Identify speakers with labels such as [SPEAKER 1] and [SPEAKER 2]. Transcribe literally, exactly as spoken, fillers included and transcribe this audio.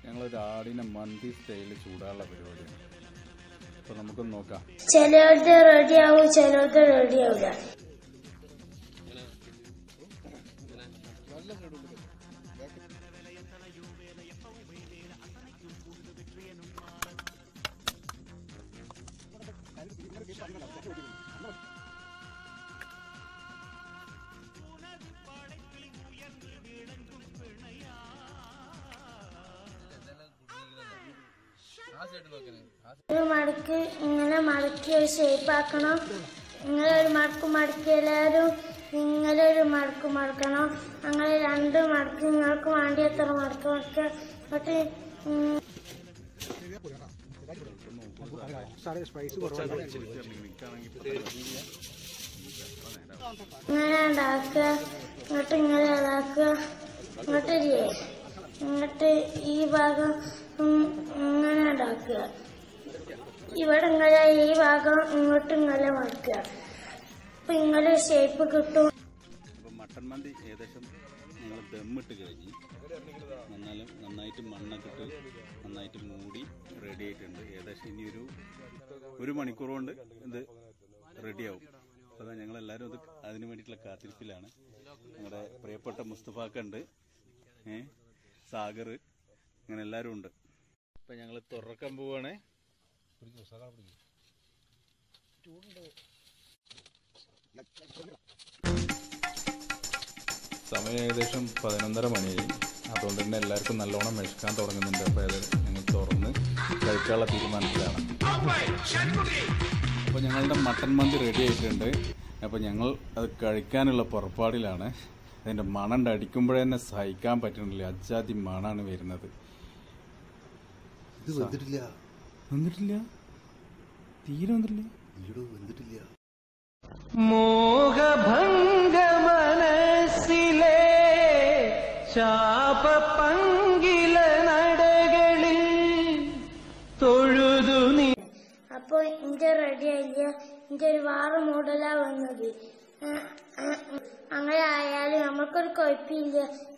[SPEAKER 1] ഞങ്ങളൊരു ആടിനെ മന്തി സ്റ്റൈലിൽ ചൂടാനുള്ള പരിപാടിയാണ്. അപ്പൊ നമുക്കൊന്ന് നോക്കാം.
[SPEAKER 2] ചിലരുടെ റെഡി ആവും, ചിലരുടെ റെഡി ആവില്ല. ഒരു മടക്ക് ഇങ്ങനെ മടക്കി ഒരു ഷേപ്പ് ആക്കണം. ഇങ്ങനെ ഒരു മടക്ക് മടക്കി എല്ലാവരും ഇങ്ങനെ ഒരു മടക്ക് മടക്കണം. അങ്ങനെ രണ്ട് മടക്ക് നിങ്ങൾക്ക് വേണ്ടി എത്ര മടക്ക് മടക്കുക. എന്നിട്ട് ഇങ്ങനെ ഉണ്ടാക്കുക. എന്നിട്ട് ഇങ്ങനെ ഇതാക്കുക. എന്നിട്ട് ഇങ്ങോട്ട് ഈ ഭാഗം ഇങ്ങനെ ഉണ്ടാക്കുക. ഇവിടെ ഇങ്ങനെ ഈ ഭാഗം ഇങ്ങോട്ട് ഇങ്ങനെ മടക്കുക. അപ്പൊ ഇങ്ങനെ ഷേപ്പ് കിട്ടും.
[SPEAKER 1] മട്ടൻ മന്തി ഏകദേശം ഞങ്ങൾ ദമ്മിട്ട് കഴിഞ്ഞ് എന്നാലും നന്നായിട്ട് മണ്ണൊക്കെ ഇട്ട് നന്നായിട്ട് മൂടി റെഡി ആയിട്ടുണ്ട്. ഏകദേശം ഇനി ഒരു ഒരു മണിക്കൂർ കൊണ്ട് ഇത് റെഡിയാവും. അപ്പോൾ അതാ ഞങ്ങളെല്ലാവരും ഇത് അതിന് വേണ്ടിയിട്ടുള്ള കാത്തിരിപ്പിലാണ്. ഞങ്ങളുടെ പ്രിയപ്പെട്ട മുസ്തഫാക്കുണ്ട്, ഏ സാഗർ, അങ്ങനെ എല്ലാവരും ഉണ്ട്. ഇപ്പം ഞങ്ങൾ തുറക്കാൻ പോവുകയാണേ. സമയം ഏകദേശം പതിനൊന്നര മണിയായി. അതുകൊണ്ട് തന്നെ എല്ലാവർക്കും നല്ലോണം വിശക്കാൻ തുടങ്ങുന്നുണ്ട്. അപ്പോൾ അത് ഞങ്ങൾ തുറന്ന് കഴിക്കാനുള്ള തീരുമാനത്തിലാണ്. അപ്പോൾ ഞങ്ങളുടെ മട്ടൻ മന്തി റെഡി ആയിട്ടുണ്ട്. അപ്പോൾ ഞങ്ങൾ അത് കഴിക്കാനുള്ള പുറപ്പാടിലാണ്. അതിൻ്റെ മണം അടിക്കുമ്പോഴേ തന്നെ സഹിക്കാൻ പറ്റുന്നില്ല. അജാതി മണാണ് വരുന്നത്.
[SPEAKER 3] ഇത് വന്നിട്ടില്ല
[SPEAKER 1] വന്നിട്ടില്ല തീരെ വന്നിട്ടില്ല
[SPEAKER 3] വന്നിട്ടില്ല
[SPEAKER 4] മോഹഭംഗ മനസ്സിലെ ശാപപങ്കില നടകളിൽ തൊഴുതു നീ.
[SPEAKER 2] അപ്പൊ ഇന്റെ റെഡി ആയില്ല. ഇന്റെ ഒരു വേറെ മോഡലാ വന്നത്. അങ്ങനെ ആയാലും നമ്മൾക്കൊരു കുഴപ്പമില്ല.